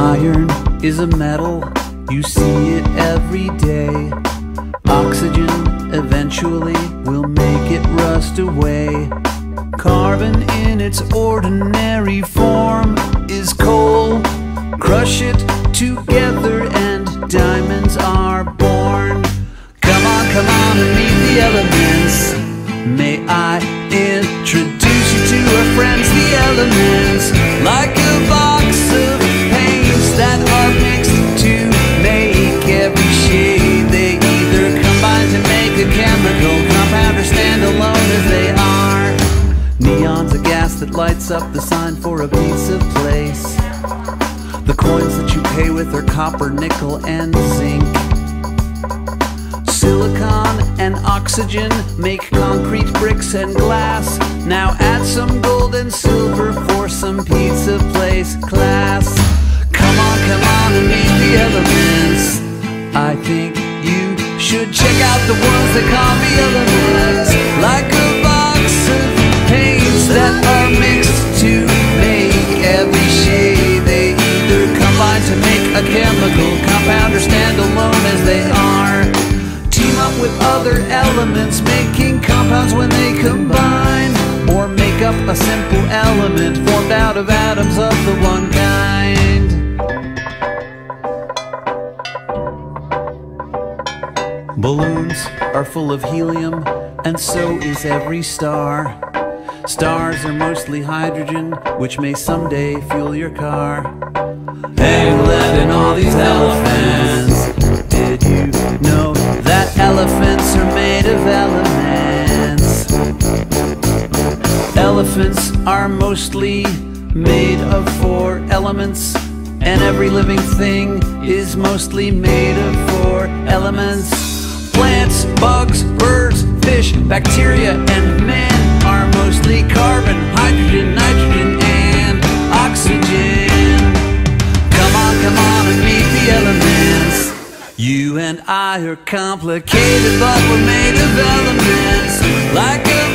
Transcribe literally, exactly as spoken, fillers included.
Iron is a metal, you see it every day. Oxygen eventually will make it rust away. Carbon in its ordinary form is coal. Crush it together and diamonds are born. Come on, come on and meet the elements. May I introduce you to our friends, the elements. Like a box of paints that are mixed to make every shade. They either combine to make a chemical compound or stand alone as they are. Neon's a gas that lights up the sign for a pizza place. The coins that you pay with are copper, nickel, and zinc. Silicon and oxygen make concrete, bricks, and glass. Now add some gold and silver for some pizza place class. Come on, come on and meet the elements. I think you should check out the ones that call me elements. Like a box of paints that are mixed to make every shade. They either combine to make a chemical compound or stand alone as they are. Team up with other elements, making compounds when they combine, or make up a simple element formed out of atoms of the one kind. Balloons are full of helium, and so is every star. Stars are mostly hydrogen, which may someday fuel your car. Hey, led in all these elephants. Did you know that elephants are made of elements? Elephants are mostly made of four elements, and every living thing is mostly made of four elements. Plants, bugs, birds, fish, bacteria, and man are mostly carbon, hydrogen, nitrogen, and oxygen. Come on, come on and meet the elements. You and I are complicated, but we're made of elements. Like a